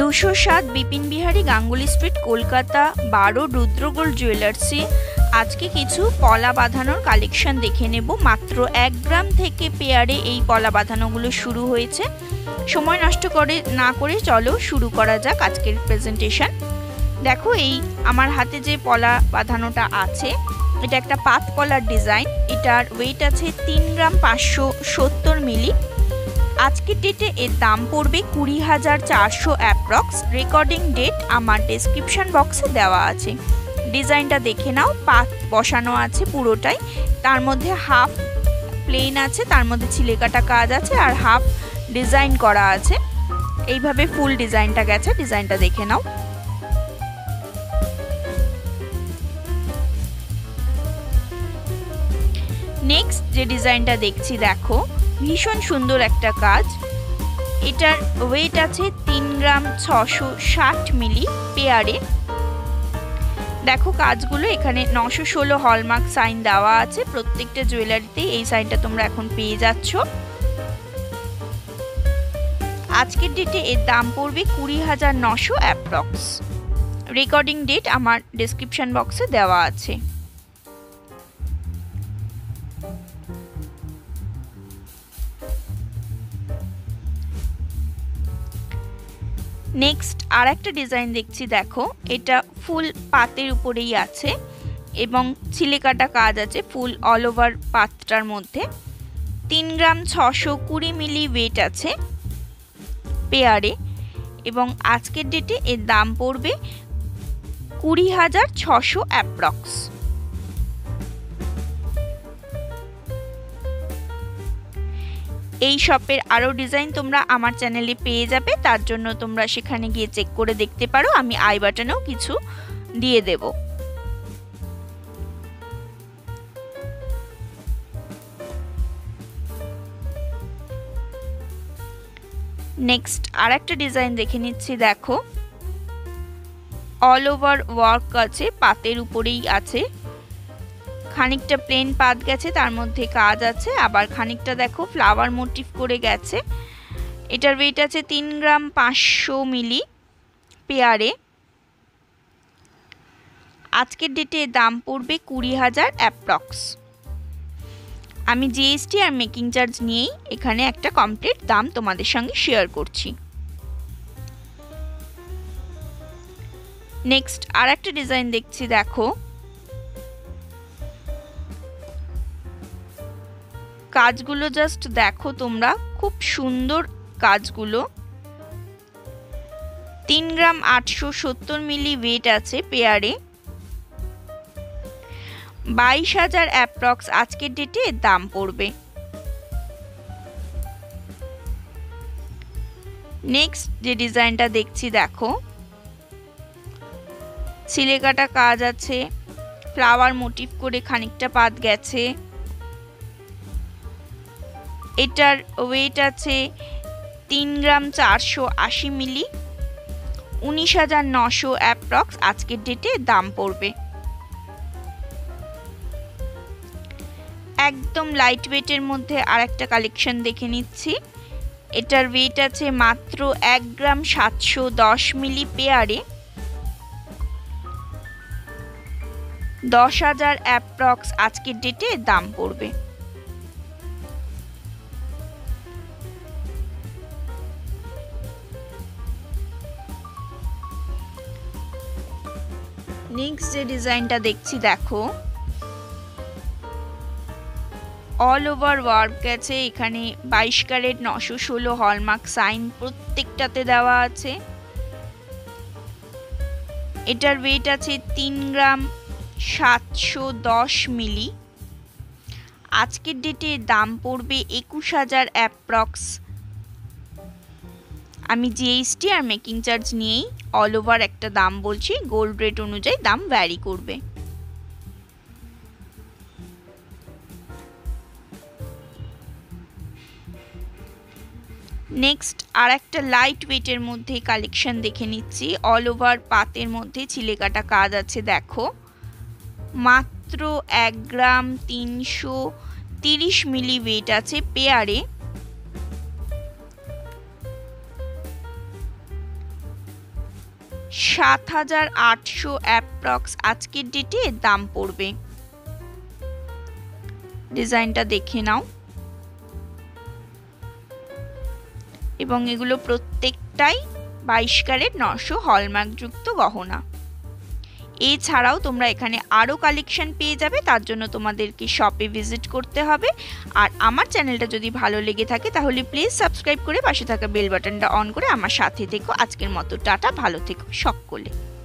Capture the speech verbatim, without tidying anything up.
দুশো সাত বিপিন বিহারি গাঙ্গুলি স্ট্রিট কলকাতা বারো রুদ্র গোল্ড জুয়েলার্সে আজকে কিছু পলা বাঁধানোর কালেকশন দেখে নেব। মাত্র এক গ্রাম থেকে পেয়ারে এই পলা বাঁধানোগুলো শুরু হয়েছে। সময় নষ্ট করে না করে চলো শুরু করা যাক আজকের প্রেজেন্টেশন। দেখো, এই আমার হাতে যে পলা বাঁধানোটা আছে এটা একটা পাত পলার ডিজাইন। এটার ওয়েট আছে তিন গ্রাম পাঁচশো সত্তর মিলি। আজকের ডেটে এর দাম পড়বে কুড়ি হাজার চারশো অ্যাপ্রক্স। রেকর্ডিং ডেট আমার ডেসক্রিপশন বক্সে দেওয়া আছে। ডিজাইনটা দেখে নাও, পাত বসানো আছে পুরোটাই, তার মধ্যে হাফ প্লেন আছে, তার মধ্যে ছিলেকাটা কাজ আছে আর হাফ ডিজাইন করা আছে। এইভাবে ফুল ডিজাইনটা গেছে, ডিজাইনটা দেখে নাও। নেক্সট যে ডিজাইনটা দেখছি দেখো, ভীষণ সুন্দর একটা কাজ। এটার ওয়েট আছে তিন গ্রাম ছশো ষাট মিলি পেয়ারে। দেখো কাজগুলো এখানে নশো ষোলো হলমার্ক সাইন দেওয়া আছে। প্রত্যেকটা জুয়েলারিতে এই সাইনটা তোমরা এখন পেয়ে যাচ্ছ। আজকের ডেটে এর দাম পড়বে কুড়ি হাজার নশো অ্যাপ্রক্স। রেকর্ডিং ডেট আমার ডেসক্রিপশন বক্সে দেওয়া আছে। নেক্সট আর একটা ডিজাইন দেখছি দেখো, এটা ফুল পাতের উপরেই আছে এবং ছিলেকাটা কাজ আছে ফুল অল ওভার পাতটার মধ্যে। তিন গ্রাম ছশো কুড়ি মিলি ওয়েট আছে পেয়ারে এবং আজকের ডেটে এর দাম পড়বে কুড়ি হাজার ছশো অ্যাপ্রক্স। এই শপের আরও ডিজাইন তোমরা আমার চ্যানেলে পেয়ে যাবে, তার জন্য তোমরা সেখানে গিয়ে চেক করে দেখতে পারো। আমি আই বাটনেও কিছু দিয়ে দেব। নেক্সট আর একটা ডিজাইন দেখে নিচ্ছি দেখো, অল ওভার ওয়ার্ক আছে, পাতের উপরেই আছে। খানিকটা প্লেন পাত গেছে, তার মধ্যে কাজ আছে, আবার খানিকটা দেখো ফ্লাওয়ার মোটিভ করে গেছে। এটার ওয়েট আছে তিন গ্রাম পাঁচশো মিলি পেয়ারে। আজকের ডেটে দাম পড়বে কুড়ি হাজার অ্যাপ্রক্স। আমি জিএসটি আর মেকিং চার্জ নিয়েই এখানে একটা কমপ্লিট দাম তোমাদের সঙ্গে শেয়ার করছি। নেক্সট আর একটা ডিজাইন দেখছি দেখো, কাজগুলো জাস্ট দেখো তোমরা, খুব সুন্দর কাজগুলো। তিন গ্রাম আটশো সত্তর মিলি ওয়েট আছে পেয়ারে। বাইশ হাজার অ্যাপ্রক্স আজকের ডেটে দাম পড়বে। নেক্সট যে ডিজাইনটা দেখছি দেখো, ছিলেকাটা কাজ আছে, ফ্লাওয়ার মোটিভ করে খানিকটা পাত গেছে। এটার ওয়েট আছে তিন গ্রাম চারশো আশি মিলি। উনিশ হাজার নশো অ্যাপ্রক্স আজকের ডেটে দাম পড়বে। একদম লাইট ওয়েটের মধ্যে আর একটা কালেকশন দেখে নিচ্ছি। এটার ওয়েট আছে মাত্র এক গ্রাম সাতশো দশ মিলি পেয়ারে। দশ হাজার অ্যাপ্রক্স আজকের ডেটে দাম পড়বে। নেক্সট যে ডিজাইনটা দেখছি দেখো, অল ওভার ওয়ার্ক আছে। এখানে বাইশ ক্যারেট নশো ষোলো হলমার্ক সাইন প্রত্যেকটাতে দেওয়া আছে। এটার ওয়েট আছে তিন গ্রাম সাতশো দশ মিলি। আজকের ডেটে দাম পড়বে একুশ হাজার অ্যাপ্রক্স। আমি জিএসটি আর মেকিং চার্জ নিয়েই অল ওভার একটা দাম বলছি, গোল্ড রেট অনুযায়ী দাম ভ্যারি করবে। নেক্সট আর একটা লাইট ওয়েটের মধ্যে কালেকশন দেখে নিচ্ছি। অল ওভার পাতের মধ্যে ছিলেকাটা কাজ আছে দেখো। মাত্র এক গ্রাম তিনশো তিরিশ মিলি ওয়েট আছে পেয়ারে। সাত হাজার আটশো অ্যাপ্রক্স আজকের ডেটে এর দাম পড়বে। ডিজাইনটা দেখে নাও। এবং এগুলো প্রত্যেকটাই বাইশ ক্যারেট নশো হলমার্কযুক্ত গহনা। এছাড়াও তোমরা এখানে আরও কালেকশন পেয়ে যাবে, তার জন্য তোমাদেরকে শপে ভিজিট করতে হবে। আর আমার চ্যানেলটা যদি ভালো লেগে থাকে তাহলে প্লিজ সাবস্ক্রাইব করে পাশে থাকা বেল বাটনটা অন করে আমার সাথে থেকো। আজকের মতো টাটা, ভালো থেকো সকলে।